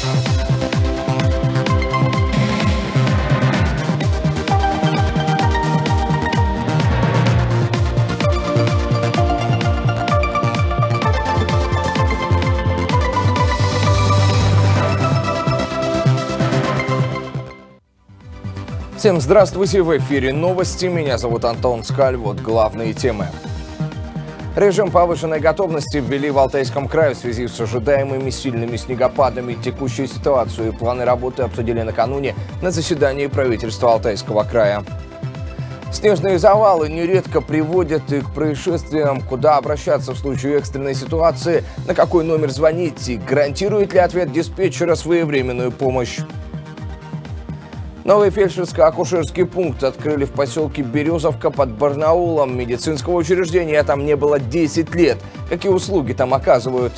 Всем здравствуйте, в эфире новости, меня зовут Антон Скаль, вот главные темы. Режим повышенной готовности ввели в Алтайском крае в связи с ожидаемыми сильными снегопадами. Текущую ситуацию и планы работы обсудили накануне на заседании правительства Алтайского края. Снежные завалы нередко приводят и к происшествиям. Куда обращаться в случае экстренной ситуации, на какой номер звонить и гарантирует ли ответ диспетчера своевременную помощь? Новый фельдшерско-акушерский пункт открыли в поселке Березовка под Барнаулом. Медицинского учреждения там не было 10 лет. Какие услуги там оказывают?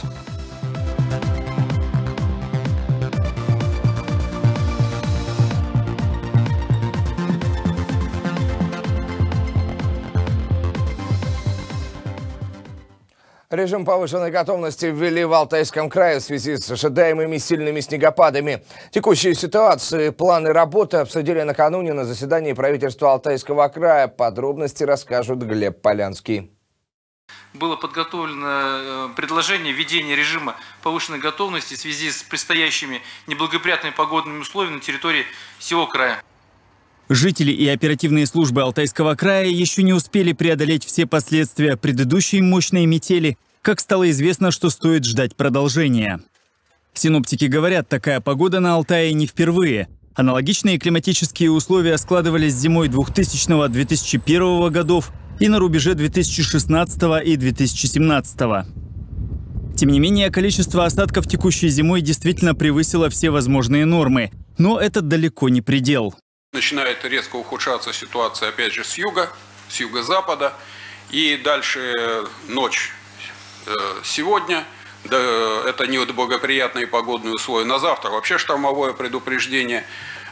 Режим повышенной готовности ввели в Алтайском крае в связи с ожидаемыми сильными снегопадами. Текущие ситуации, планы работы обсудили накануне на заседании правительства Алтайского края. Подробности расскажет Глеб Полянский. Было подготовлено предложение введения режима повышенной готовности в связи с предстоящими неблагоприятными погодными условиями на территории всего края. Жители и оперативные службы Алтайского края еще не успели преодолеть все последствия предыдущей мощной метели, как стало известно, что стоит ждать продолжения. Синоптики говорят, такая погода на Алтае не впервые. Аналогичные климатические условия складывались зимой 2000-2001 годов и на рубеже 2016 и 2017. Тем не менее, количество осадков текущей зимой действительно превысило все возможные нормы. Но это далеко не предел. Начинает резко ухудшаться ситуация, опять же, с юга, с юго-запада. И дальше ночь сегодня. Да, это неблагоприятные погодные условия. На завтра вообще штормовое предупреждение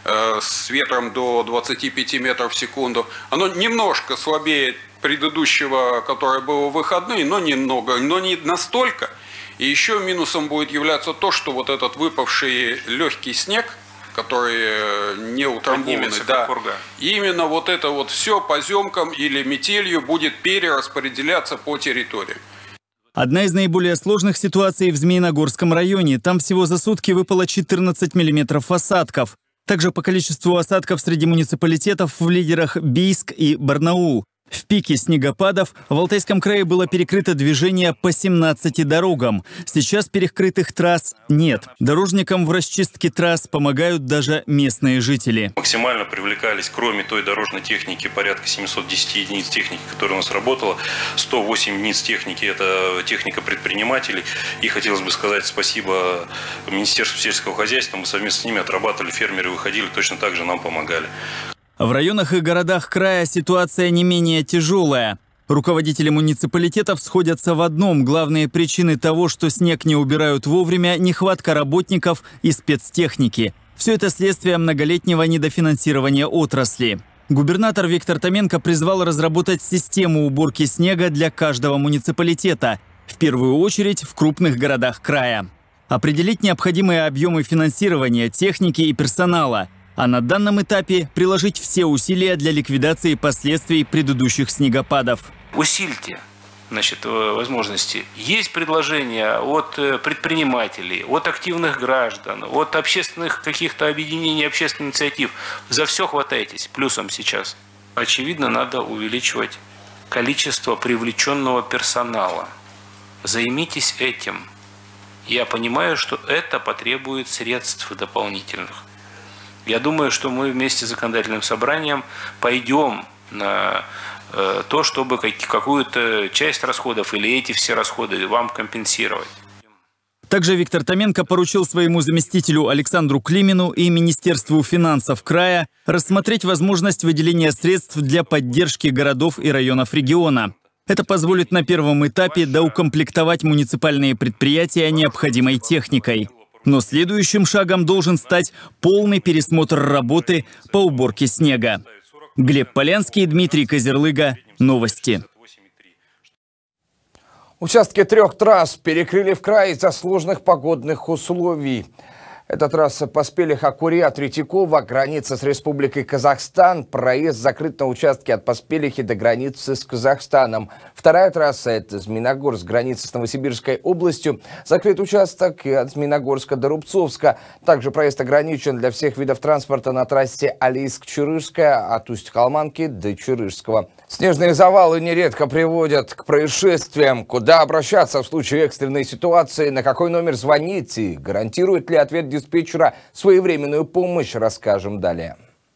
с ветром до 25 метров в секунду. Оно немножко слабее предыдущего, которое было в выходные, но немного, но не настолько. И еще минусом будет являться то, что вот этот выпавший легкий снег, который не утрамбованы, да, именно вот это вот все поземкам или метелью будет перераспределяться по территории. Одна из наиболее сложных ситуаций в Змеиногорском районе. Там всего за сутки выпало 14 миллиметров осадков. Также по количеству осадков среди муниципалитетов в лидерах Бийск и Барнаул. В пике снегопадов в Алтайском крае было перекрыто движение по 17 дорогам. Сейчас перекрытых трасс нет. Дорожникам в расчистке трасс помогают даже местные жители. Максимально привлекались, кроме той дорожной техники, порядка 710 единиц техники, которая у нас работала. 108 единиц техники – это техника предпринимателей. И хотелось бы сказать спасибо Министерству сельского хозяйства. Мы совместно с ними отрабатывали, фермеры выходили, точно так же нам помогали. В районах и городах края ситуация не менее тяжелая. Руководители муниципалитетов сходятся в одном. Главные причины того, что снег не убирают вовремя – нехватка работников и спецтехники. Все это следствие многолетнего недофинансирования отрасли. Губернатор Виктор Томенко призвал разработать систему уборки снега для каждого муниципалитета, в первую очередь в крупных городах края. Определить необходимые объемы финансирования, техники и персонала – а на данном этапе приложить все усилия для ликвидации последствий предыдущих снегопадов. Усильте, возможности. Есть предложения от предпринимателей, от активных граждан, от общественных каких-то объединений, общественных инициатив. За все хватайтесь. Плюсом сейчас. Очевидно, надо увеличивать количество привлеченного персонала. Займитесь этим. Я понимаю, что это потребует средств дополнительных. Я думаю, что мы вместе с законодательным собранием пойдем на то, чтобы какую-то часть расходов или эти все расходы вам компенсировать. Также Виктор Томенко поручил своему заместителю Александру Климину и Министерству финансов края рассмотреть возможность выделения средств для поддержки городов и районов региона. Это позволит на первом этапе доукомплектовать муниципальные предприятия необходимой техникой. Но следующим шагом должен стать полный пересмотр работы по уборке снега. Глеб Полянский, Дмитрий Козерлыга. Новости. Участки 3 трасс перекрыли в крае из-за сложных погодных условий. Это трасса Поспелиха-Курья-Третьякова, граница с Республикой Казахстан. Проезд закрыт на участке от Поспелихи до границы с Казахстаном. Вторая трасса – это Змеиногорск, граница с Новосибирской областью. Закрыт участок и от Змеиногорска до Рубцовска. Также проезд ограничен для всех видов транспорта на трассе Алейск-Чурышская от Усть-Халманки до Чурышского. Снежные завалы нередко приводят к происшествиям. Куда обращаться в случае экстренной ситуации, на какой номер звонить и гарантирует ли ответ диспетчера своевременную помощь, расскажем далее.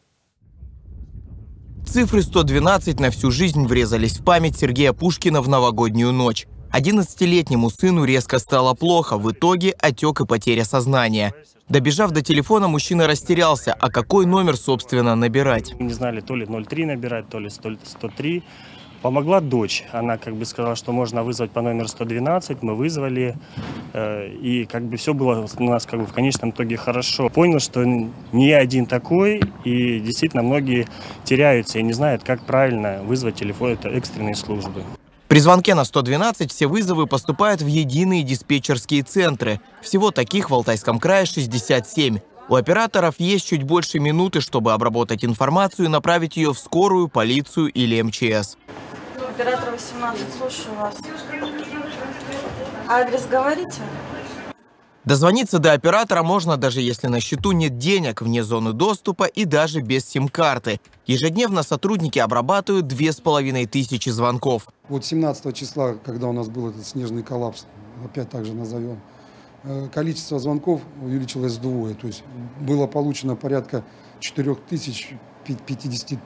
Цифры 112 на всю жизнь врезались в память Сергея Пушкина в новогоднюю ночь. 11-летнему сыну резко стало плохо, в итоге отек и потеря сознания. Добежав до телефона, мужчина растерялся, а какой номер, собственно, набирать. Не знали, то ли 03 набирать, то ли 103. Помогла дочь. Она сказала, что можно вызвать по номеру 112. Мы вызвали, и все было у нас в конечном итоге хорошо. Понял, что не я один такой, и действительно многие теряются и не знают, как правильно вызвать телефон экстренной службы. При звонке на 112 все вызовы поступают в единые диспетчерские центры. Всего таких в Алтайском крае 67. У операторов есть чуть больше минуты, чтобы обработать информацию и направить ее в скорую, полицию или МЧС. Оператор 18, слушаю вас. Адрес говорите? Дозвониться до оператора можно, даже если на счету нет денег, вне зоны доступа и даже без сим-карты. Ежедневно сотрудники обрабатывают 2500 звонков. Вот 17 числа, когда у нас был этот снежный коллапс, опять также назовем, количество звонков увеличилось вдвое. То есть было получено порядка 4050,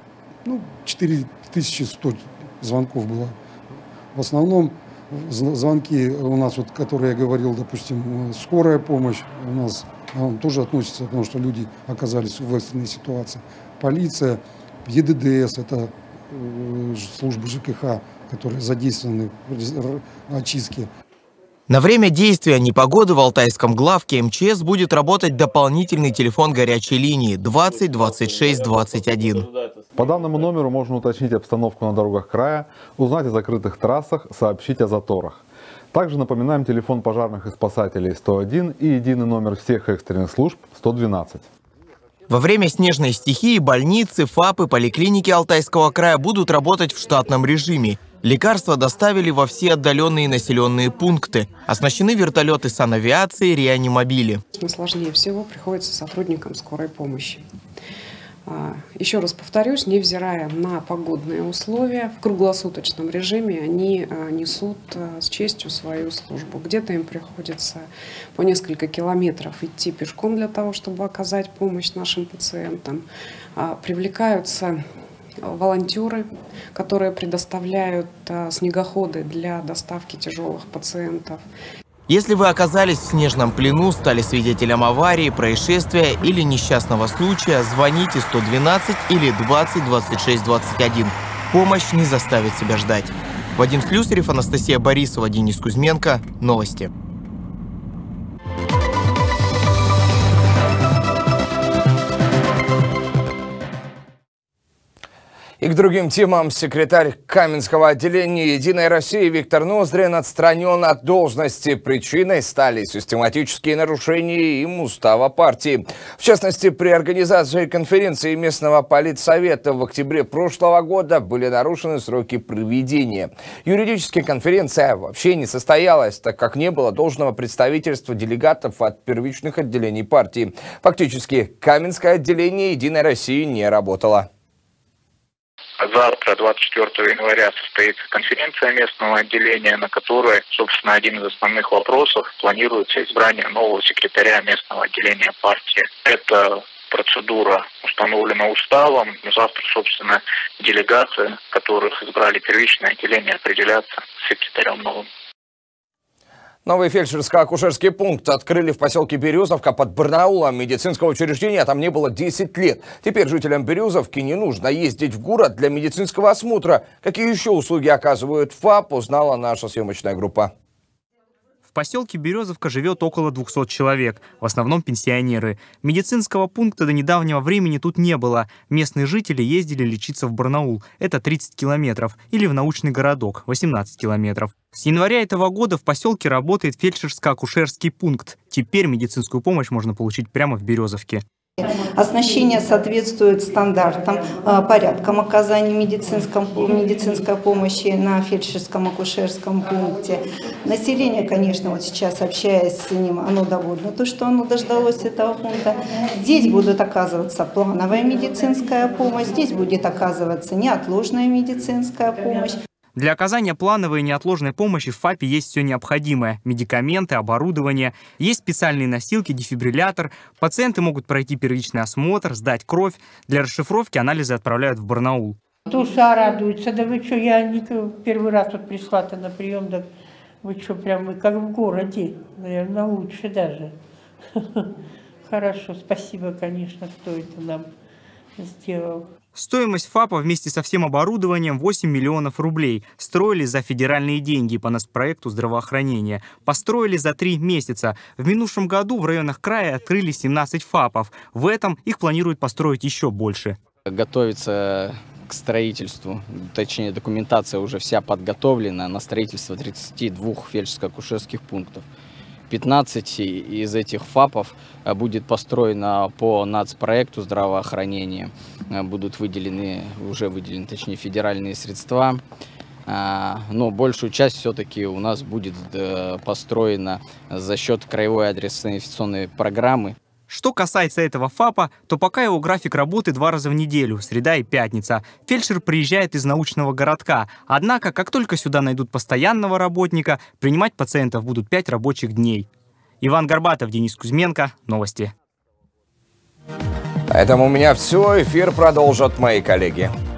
4100 звонков было. В основном звонки у нас, которые я говорил, допустим, скорая помощь, у нас тоже относится, потому что люди оказались в экстренной ситуации. Полиция, ЕДДС, это службы ЖКХ, которые задействованы в очистке. На время действия непогоды в Алтайском главке МЧС будет работать дополнительный телефон горячей линии 20 26 21. По данному номеру можно уточнить обстановку на дорогах края, узнать о закрытых трассах, сообщить о заторах. Также напоминаем телефон пожарных и спасателей 101 и единый номер всех экстренных служб 112. Во время снежной стихии больницы, ФАПы, поликлиники Алтайского края будут работать в штатном режиме. Лекарства доставили во все отдаленные населенные пункты. Оснащены вертолеты санавиации, реанимобили. Сложнее всего приходится сотрудникам скорой помощи. Еще раз повторюсь, невзирая на погодные условия, в круглосуточном режиме они несут с честью свою службу. Где-то им приходится по несколько километров идти пешком для того, чтобы оказать помощь нашим пациентам. Привлекаются волонтеры, которые предоставляют снегоходы для доставки тяжелых пациентов. Если вы оказались в снежном плену, стали свидетелем аварии, происшествия или несчастного случая, звоните 112 или 20 26 21. Помощь не заставит себя ждать. Вадим Слюсарев, Анастасия Борисова, Денис Кузьменко. Новости. И к другим темам. Секретарь Каменского отделения «Единой России» Виктор Ноздрин отстранен от должности. Причиной стали систематические нарушения им устава партии. В частности, при организации конференции местного политсовета в октябре прошлого года были нарушены сроки проведения. Юридически конференция вообще не состоялась, так как не было должного представительства делегатов от первичных отделений партии. Фактически, Каменское отделение «Единой России» не работало. Завтра, 24 января, состоится конференция местного отделения, на которой, собственно, один из основных вопросов планируется избрание нового секретаря местного отделения партии. Эта процедура установлена уставом. Завтра, собственно, делегаты, которых избрали первичное отделение, определятся секретарем новым. Новый фельдшерско-акушерский пункт открыли в поселке Березовка под Барнаулом. Медицинского учреждения там не было 10 лет. Теперь жителям Березовки не нужно ездить в город для медицинского осмотра. Какие еще услуги оказывают ФАП, узнала наша съемочная группа. В поселке Березовка живет около 200 человек, в основном пенсионеры. Медицинского пункта до недавнего времени тут не было. Местные жители ездили лечиться в Барнаул, это 30 километров, или в научный городок, 18 километров. С января этого года в поселке работает фельдшерско-акушерский пункт. Теперь медицинскую помощь можно получить прямо в Березовке. Оснащение соответствует стандартам, порядкам оказания медицинской помощи на фельдшерском акушерском пункте. Население, конечно, вот сейчас, общаясь с ним, оно довольно то, что оно дождалось этого пункта. Здесь будет оказываться плановая медицинская помощь, здесь будет оказываться неотложная медицинская помощь. Для оказания плановой и неотложной помощи в ФАПе есть все необходимое – медикаменты, оборудование, есть специальные носилки, дефибриллятор, пациенты могут пройти первичный осмотр, сдать кровь, для расшифровки анализы отправляют в Барнаул. Душа радуется, да вы что, я не первый раз вот пришла-то на прием, да вы что, прям вы как в городе, наверное, лучше даже. Хорошо, спасибо, конечно, кто это нам сделал. Стоимость ФАПа вместе со всем оборудованием 8 миллионов рублей. Строили за федеральные деньги по нацпроекту здравоохранения. Построили за 3 месяца. В минувшем году в районах края открыли 17 ФАПов. В этом их планируют построить еще больше. Готовится к строительству, точнее документация уже вся подготовлена на строительство 32 фельдшерско-акушерских пунктов. 15 из этих ФАПов будет построено по нацпроекту здравоохранения. Будут уже выделены, точнее, федеральные средства. Но большую часть все-таки у нас будет построена за счет краевой адресной инфекционной программы. Что касается этого ФАПа, то пока его график работы 2 раза в неделю, среда и пятница. Фельдшер приезжает из научного городка. Однако, как только сюда найдут постоянного работника, принимать пациентов будут 5 рабочих дней. Иван Горбатов, Денис Кузьменко. Новости. На этом у меня все. Эфир продолжат мои коллеги.